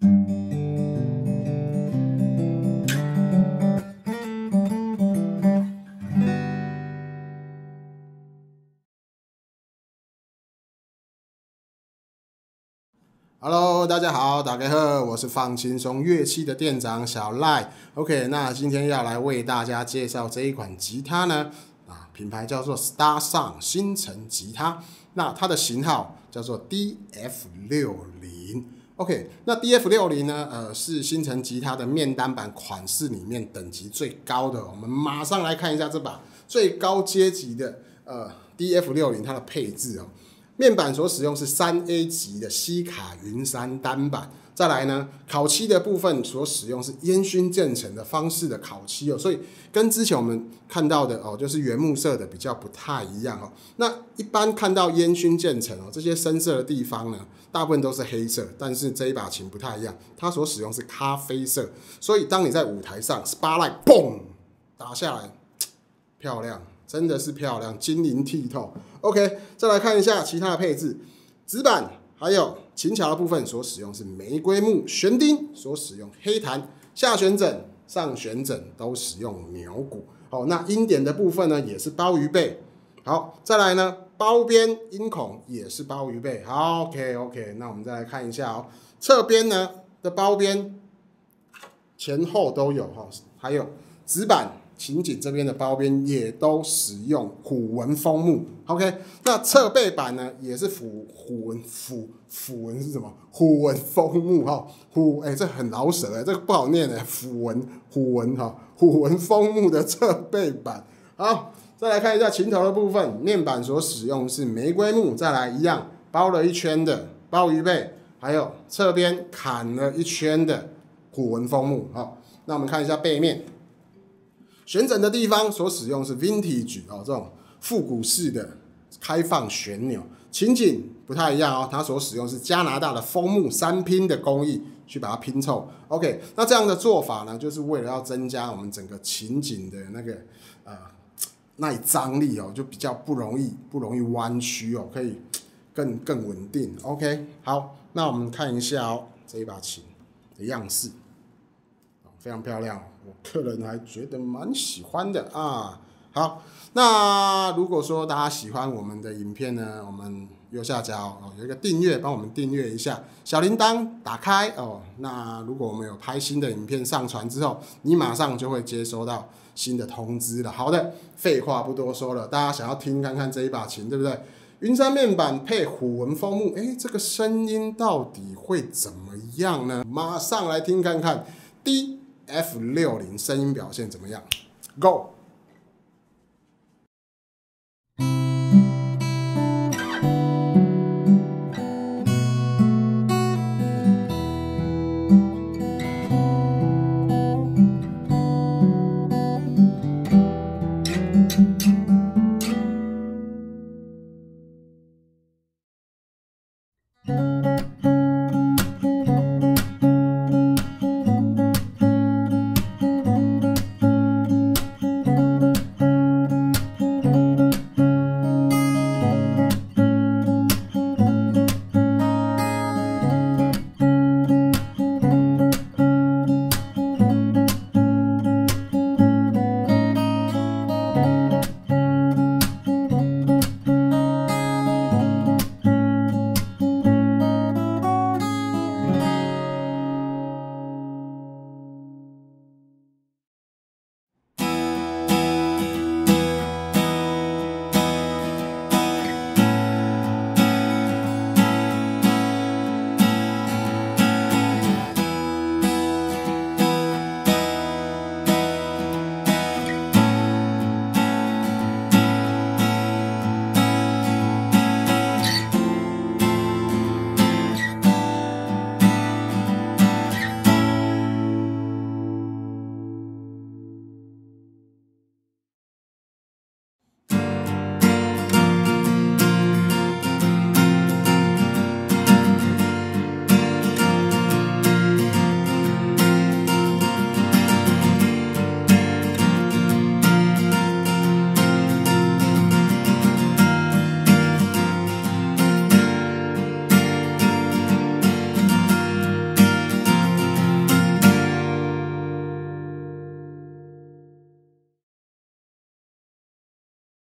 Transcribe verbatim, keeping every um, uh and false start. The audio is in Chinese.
Hello， 大家好，大家好，我是放轻松乐器的店长小赖。OK， 那今天要来为大家介绍这一款吉他呢，啊，品牌叫做 Star Sound 星辰吉他，那它的型号叫做 D F 六十。OK， 那 D F 六十 呢，呃，是星辰吉他的面单版款式里面等级最高的。我们马上来看一下这把最高阶级的呃 D F 六十 它的配置哦。面板所使用是 三 A 级的西卡云杉单板，再来呢，烤漆的部分所使用是烟熏渐层的方式的烤漆哦，所以跟之前我们看到的哦，就是原木色的比较不太一样哦。那一般看到烟熏渐层哦，这些深色的地方呢，大部分都是黑色，但是这一把琴不太一样，它所使用是咖啡色，所以当你在舞台上 spotlight 嘣打下来，漂亮。真的是漂亮，晶莹剔透。OK， 再来看一下其他的配置，指板还有琴桥的部分所使用是玫瑰木，弦钉所使用黑檀，下旋枕、上旋枕都使用牛骨。哦，那音点的部分呢也是鲍鱼背。好，再来呢，包边音孔也是鲍鱼背。好 ，OK OK， 那我们再来看一下哦，侧边呢的包边前后都有哈，还有指板。琴颈这边的包边也都使用虎纹枫木 ，OK。那侧背板呢，也是虎虎纹虎虎纹是什么？虎纹枫木哈，虎哎、欸，这很老舍哎，这个不好念哎，虎纹虎纹哈，虎纹枫木的侧背板。好，再来看一下琴头的部分，面板所使用是玫瑰木，再来一样包了一圈的鲍鱼背，还有侧边砍了一圈的虎纹枫木。好，那我们看一下背面。旋枕的地方所使用是 vintage 哦，这种复古式的开放旋钮。琴颈不太一样哦，它所使用是加拿大的枫木三拼的工艺去把它拼凑。OK， 那这样的做法呢，就是为了要增加我们整个琴颈的那个呃耐张力哦，就比较不容易不容易弯曲哦，可以更更稳定。OK， 好，那我们看一下哦这一把琴的样式。非常漂亮，我个人还觉得蛮喜欢的啊。好，那如果说大家喜欢我们的影片呢，我们右下角哦有一个订阅，帮我们订阅一下，小铃铛打开哦。那如果我们有拍新的影片上传之后，你马上就会接收到新的通知了。好的，废话不多说了，大家想要听看看这一把琴，对不对？云杉面板配虎纹枫木，哎，这个声音到底会怎么样呢？马上来听看看。D F 六十声音表现怎么样 ？Go！